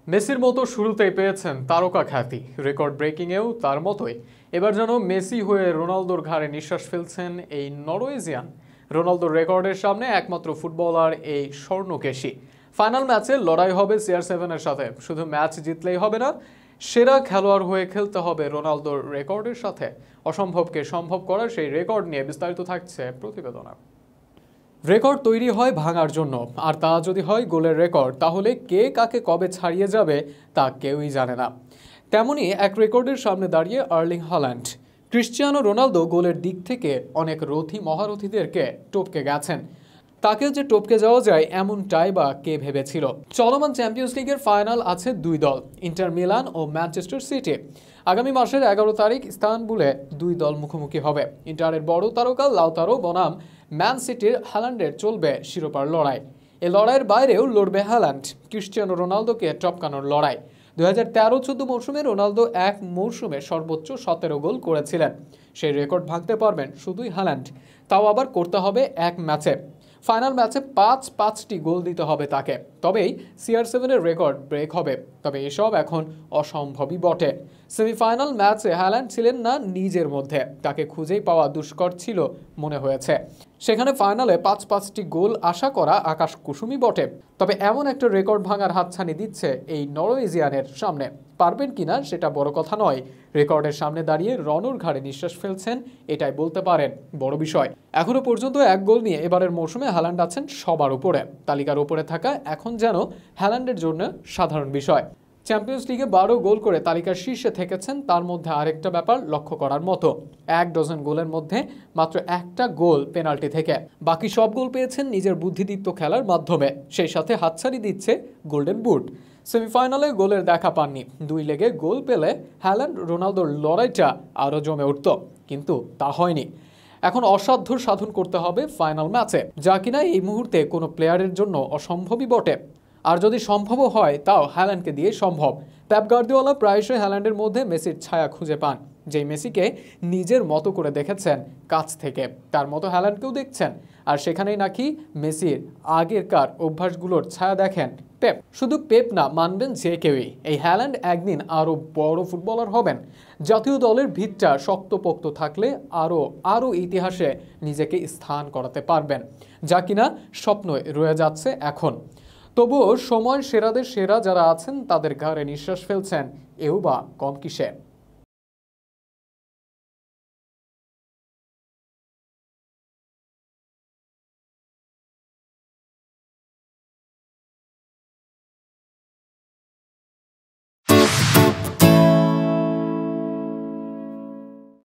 মেসির মতো শুরুতেই পেয়েছেন তারকা খ্যাতি, রেকর্ড ব্রেকিংয়েও তার মতোই এবার যেন মেসি হয়ে রোনালদোর ঘাড়ে নিঃশ্বাস ফেলছেন এই নরওয়েজিয়ান। রোনালদোর রেকর্ডের সামনে একমাত্র ফুটবলার এই স্বর্ণকেশী। ফাইনাল ম্যাচে লড়াই হবে CR7-এর সাথে। শুধু ম্যাচ জিতলেই হবে না, সেরা খেলোয়াড় হয়ে খেলতে হবে রোনালদোর রেকর্ডের সাথে। অসম্ভবকে সম্ভব করার সেই রেকর্ড নিয়ে বিস্তারিত থাকছে প্রতিবেদনে। রেকর্ড তৈরি হয় ভাঙার জন্য, আর তা যদি হয় গোলের রেকর্ড, তাহলে কে কাকে কবে ছাড়িয়ে যাবে তা কেউই জানে না। তেমনি এক রেকর্ডের সামনে দাঁড়িয়ে আর্লিং হল্যান্ড। ক্রিশ্চিয়ানো রোনালদো গোলের দিক থেকে অনেক রথী মহারথীদেরকে টপকে গেছেন। তাকেও যে টপকে যাওয়া যায় এমনটাই বা কে ভেবেছিল। চলমান চ্যাম্পিয়ন্স লিগের ফাইনাল আছে দুই দল, ইন্টার মিলান ও ম্যানচেস্টার সিটি। আগামী মাসের 11 তারিখ ইস্তানবুলে দুই দল মুখোমুখি হবে। ইন্টারের বড় তারকা লাউতারো বনাম ম্যান সিটির হ্যালান্ডের চলবে শিরোপার লড়াই। এই লড়াইয়ের বাইরেও লড়বে হ্যালান্ড, ক্রিশ্চিয়ানো রোনালদোকে টপকানোর লড়াই। 2013-14 মৌসুমে রোনালদো এক মৌসুমে সর্বোচ্চ 17 গোল করেছিলেন। সেই রেকর্ড ভাঙতে পারবেন শুধুই হ্যালান্ড, তাও আবার করতে হবে এক ম্যাচে। ফাইনাল ম্যাচে 5টি গোল দিতে হবে তাকে, তবেই CR7-এর রেকর্ড ব্রেক হবে। তবে এসব এখন অসম্ভবই বটে। সেমিফাইনাল ম্যাচে হ্যালান্ড ছিলেন না নিজের মধ্যে, তাকে খুঁজেই পাওয়া দুষ্কর ছিল মনে হয়েছে। সেখানে ফাইনালে 5টি গোল আশা করা আকাশ কুসুমই বটে। তবে এমন একটা রেকর্ড ভাঙার হাতছানি দিচ্ছে এই নরওয়েজিয়ানের সামনে। পারবেন কিনা সেটা বড় কথা নয়, রেকর্ডের সামনে দাঁড়িয়ে রণর ঘাড়ে নিঃশ্বাস ফেলছেন, এটাই বলতে পারেন বড় বিষয়। এখনো পর্যন্ত এক গোল নিয়ে এবারের মৌসুমে হ্যালান্ড আছেন সবার উপরে। তালিকার উপরে থাকা এখন যেন হ্যালান্ডের জন্য সাধারণ বিষয়। চ্যাম্পিয়ন্স লিগে 12 গোল করে তালিকার শীর্ষে থেকেছেন। তার মধ্যে আরেকটা ব্যাপার লক্ষ্য করার মতো, 1 ডজন গোলের মধ্যে মাত্র একটা গোল পেনাল্টি থেকে। বাকি সব গোল পেয়েছেন নিজের বুদ্ধিদীপ্ত খেলার মাধ্যমে। সেই সাথে হাতছানি দিচ্ছে গোল্ডেন বুট। সেমিফাইনালে গোলের দেখা পাননি, 2 লেগে গোল পেলে হ্যালান্ড রোনালদোর লড়াইটা আরও জমে উঠত, কিন্তু তা হয়নি। এখন অসাধ্য সাধন করতে হবে ফাইনাল ম্যাচে, যা কিনা এই মুহূর্তে কোনো প্লেয়ারের জন্য অসম্ভবই বটে। আর যদি সম্ভবও হয়, তাও হ্যালান্ডকে দিয়ে সম্ভব। পেপ গার্দিওলা প্রায়শই হ্যালান্ডের মধ্যে মেসির ছায়া খুঁজে পান, যেই মেসিকে নিজের মতো করে দেখেছেন কাছ থেকে, তার মতো হ্যালান্ডকেও দেখছেন। আর সেখানেই নাকি মেসির আগেরকার অভ্যাসগুলোর ছায়া দেখেন পেপ। শুধু পেপ না, মানবেন যে কেউই, এই হ্যালান্ড একদিন আরও বড় ফুটবলার হবেন। জাতীয় দলের ভিতটা শক্তপোক্ত থাকলে আরও ইতিহাসে নিজেকে স্থান করাতে পারবেন, যা কিনা স্বপ্ন রয়ে যাচ্ছে এখন। তবুও সময় সেরাদের সেরা যারা আছেন তাদের ঘাড়ে নিঃশ্বাস ফেলছেন, এও বা কম কিসে।